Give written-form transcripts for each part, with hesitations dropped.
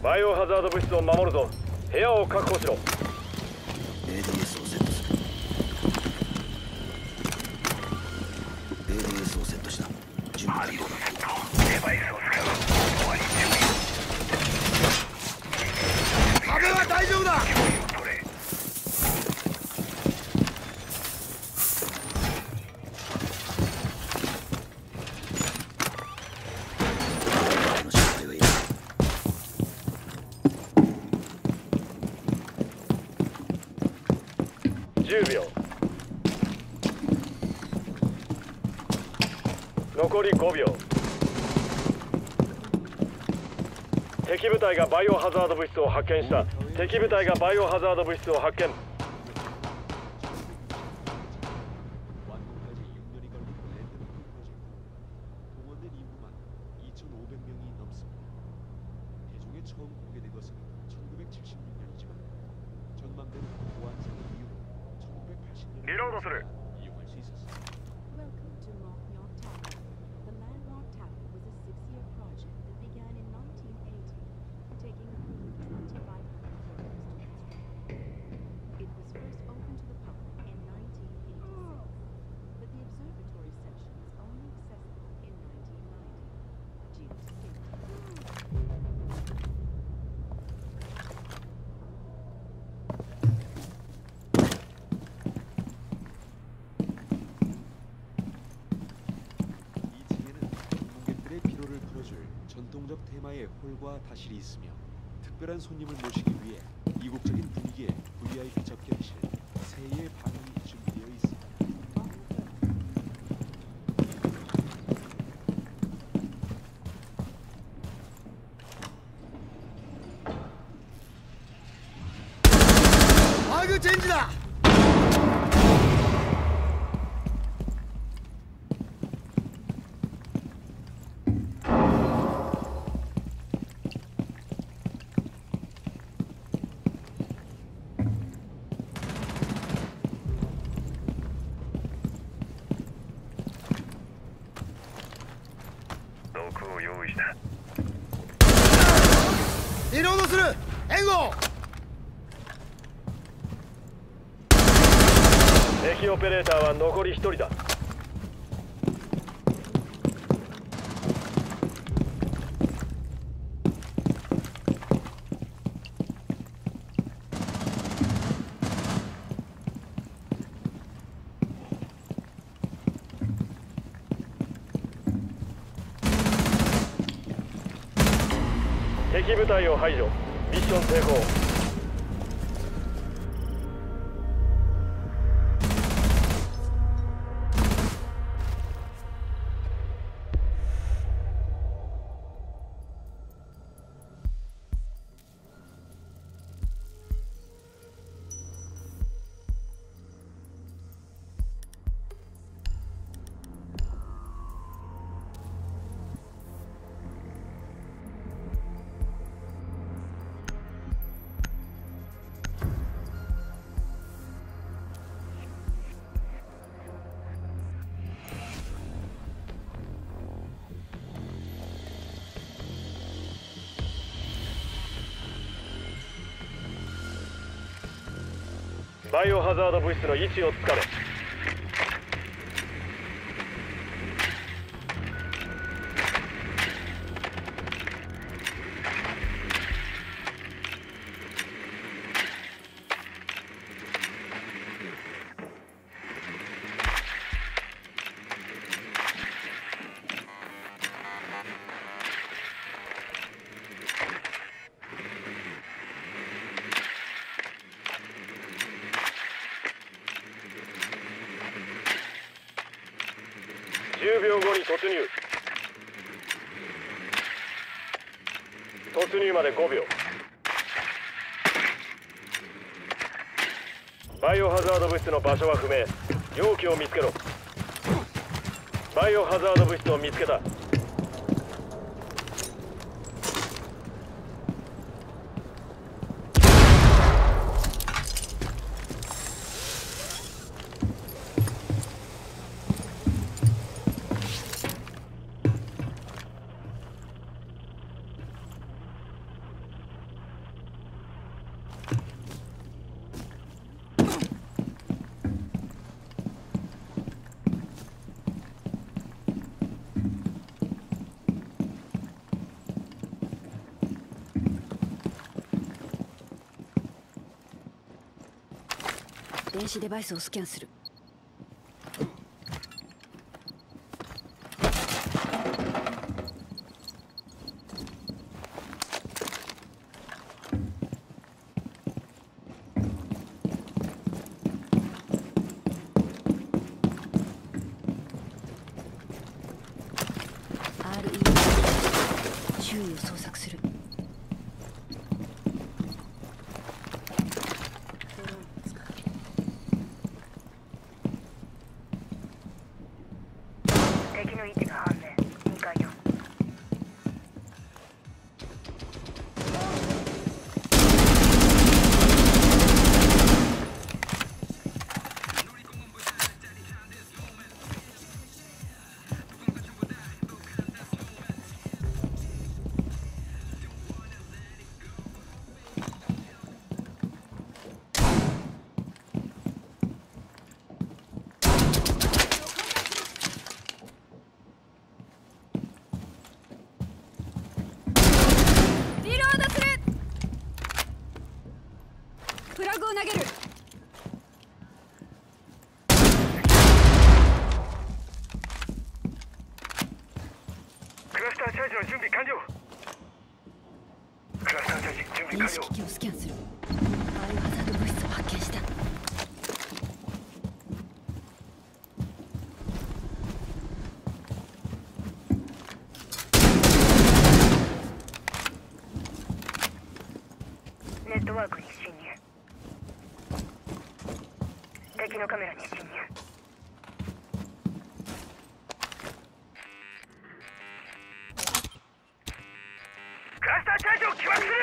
バイオハザード物質を守るぞ。部屋を確保しろ。 ADS をセットする。 ADS をセットした。準備完了だ。 デバイスを使う。終わり。 壁は大丈夫だ。 10秒。残り5秒。敵部隊がバイオハザード物質を発見した。敵部隊がバイオハザード物質を発見。リロードする。 전통적 테마의 홀과 다실이 있으며 특별한 손님을 모시기 위해 이국적인 분위기의 VIP 접견실 세의 방이 준비되어 있습니다. 아그 젠지다.リロードする。援護。 敵オペレーターは残り1人だ。敵部隊を排除。ミッション成功。バイオハザード物質の位置をつかめ。10秒後に突入。突入まで5秒。バイオハザード物質の場所は不明。容器を見つけろ。バイオハザード物質を見つけた。 電子デバイスをスキャンする。周囲を捜索する。 敵の位置が判明。2階よ。 プラグを投げる。 クラスターチャージの準備完了。クラスターチャージ準備完了。 電子機器をスキャンする。バイオハザード物質を発見した。 ネットワークに侵入。敵のカメラに侵入。 クラスターチャージを起爆する。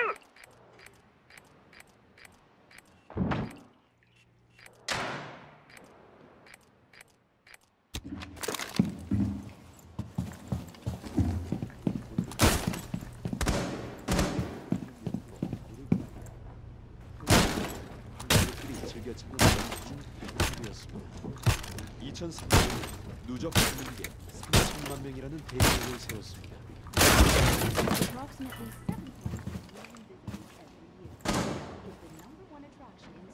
즐겨 찾는 중 되었습니다. 2003년 누적 국민계 3천만 명이라는 대기록을 세웠습니다. Approximately 7.1 million visitors every year. It's the number one attraction in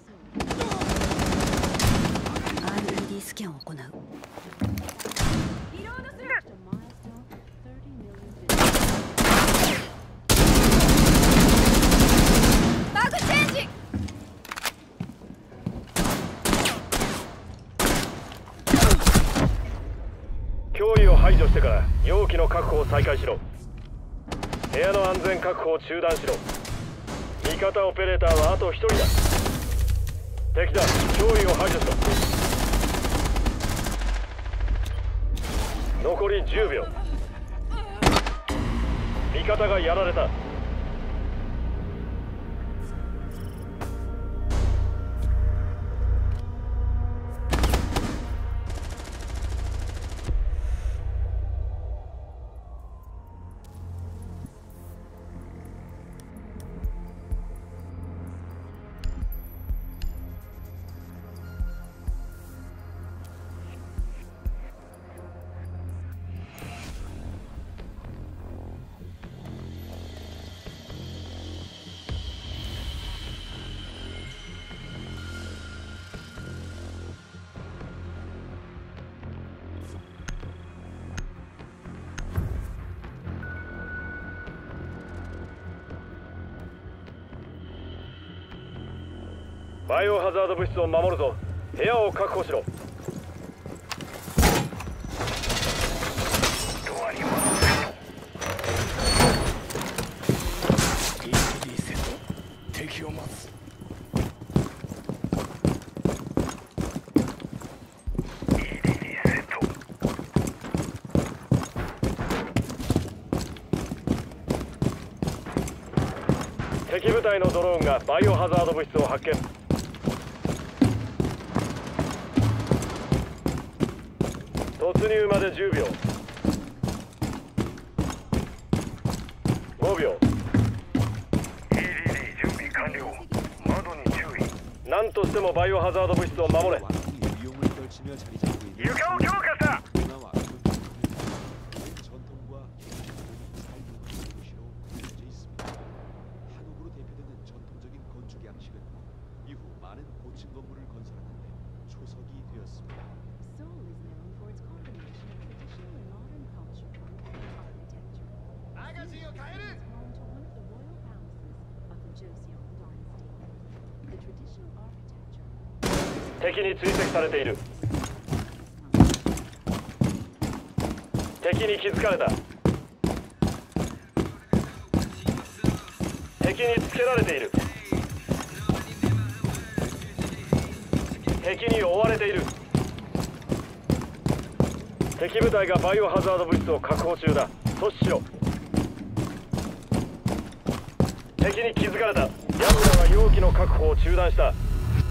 Seoul. RED スキャンを行う。リロードする。A milestone 30 million visitors. バグチェンジ。 脅威を排除してから容器の確保を再開しろ。部屋の安全確保を中断しろ。味方オペレーターはあと1人だ。敵だ。脅威を排除しろ。残り10秒。味方がやられた。バイオハザード物質を守るぞ。部屋を確保しろ。 ドアに戻せ。ED セット。敵を待つ。ED セット。 敵部隊のドローンがバイオハザード物質を発見。突入まで10秒。5秒。 EDD 準備完了。窓に注意。 何としてもバイオハザード物質を守れ。 왕이 위용을 떨치며 자리 잡고 있는 床を強化した。 문화와 전통과 삶의 도시로 구분되어 있습니다. 한옥으로 대표되는 전통적인 건축 양식은 이후 많은 고층 건물을 건설하는데 敵に追跡されている。敵に気づかれた。敵につけられている。敵に追われている。敵部隊がバイオハザード物質を確保中だ。阻止しろ。敵に気づかれた。ヤムラは容器の確保を中断した。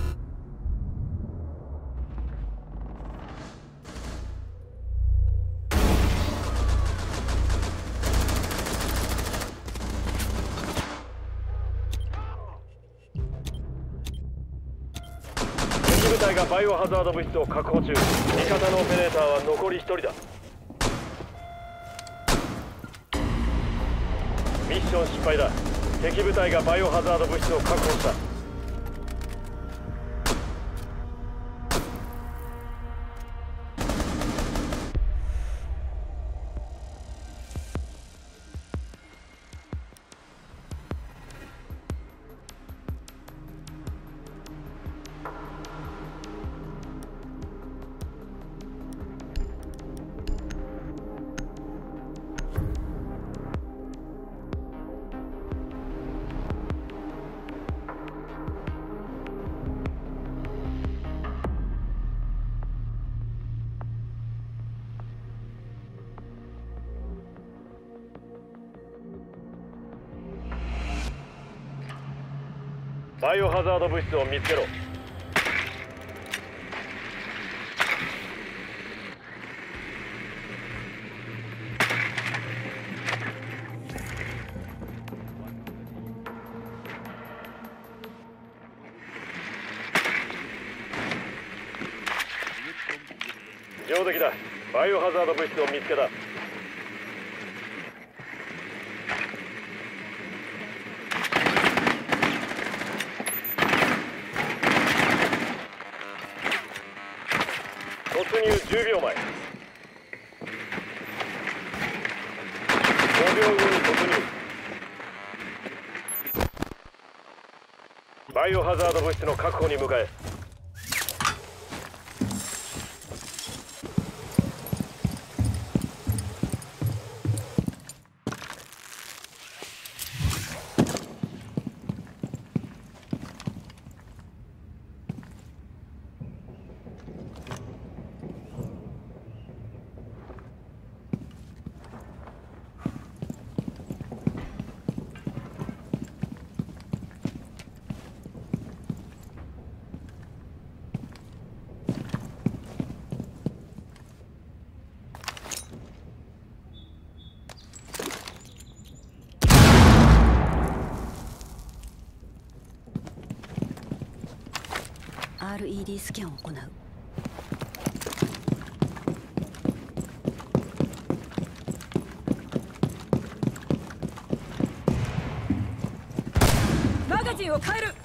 敵部隊がバイオハザード物質を確保中。味方のオペレーターは残り1人だ。ミッション失敗だ。敵部隊がバイオハザード物質を確保した。バイオハザード物質を見つけろ。上出来だ。バイオハザード物質を見つけた。突入10秒前。5秒後に突入。バイオハザード物質の確保に向かえ。 RED スキャンを行う。マガジンを変える。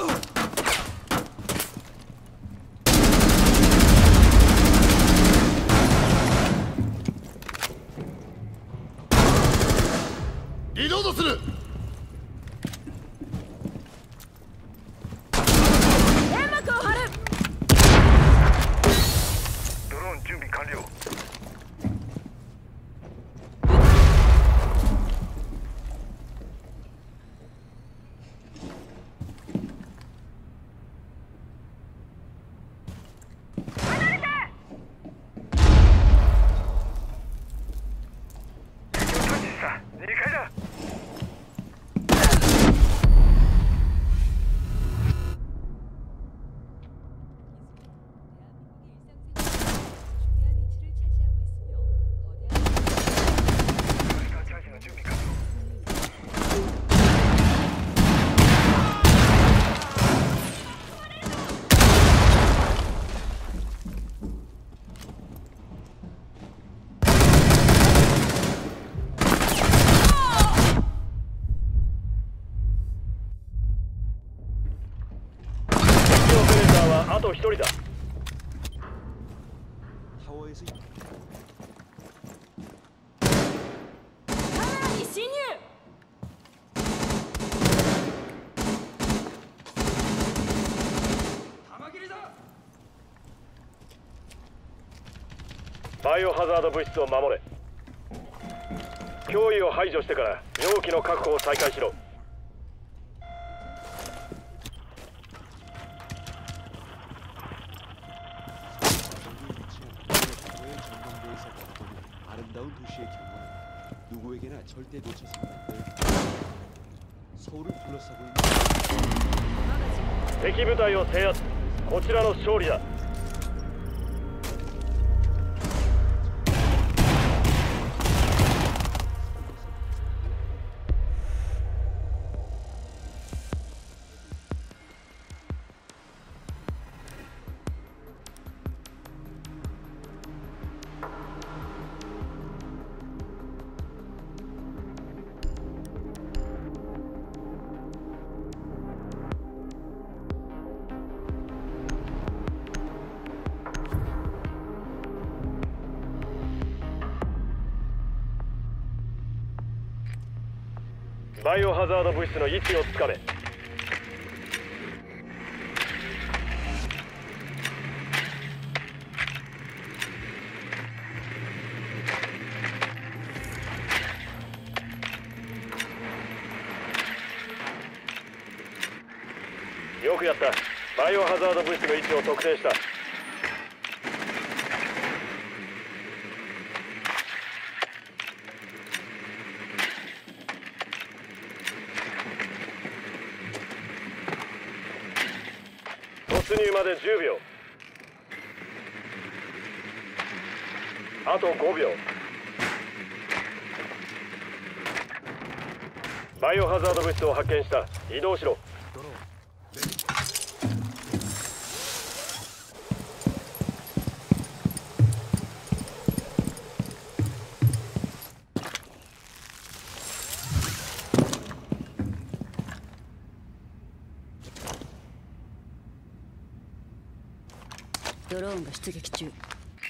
リロードする。あと1人だ。 타워에서 カメラに侵入。 玉切りだ。 バイオハザード物質を守れ。脅威を排除してから容器の確保を再開しろ。敵部隊を制圧。こちらの勝利だ。バイオハザード物質の位置をつかめ。よくやった。バイオハザード物質の位置を特定した。突入まで10秒。あと5秒。バイオハザード物質を発見した。移動しろ。 ドローンが出撃中。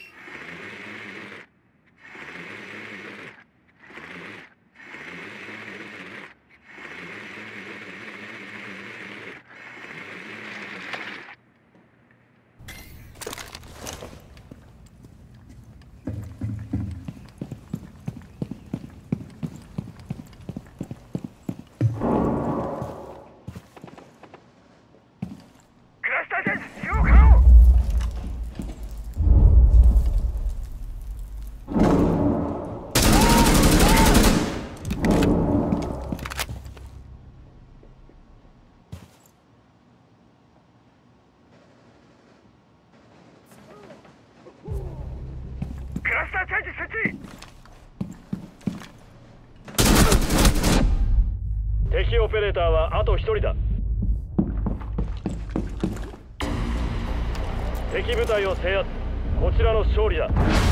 クラスターチャージ使用可能。クラスターチャージ設置。 敵オペレーターはあと1人だ。敵部隊を制圧。こちらの勝利だ。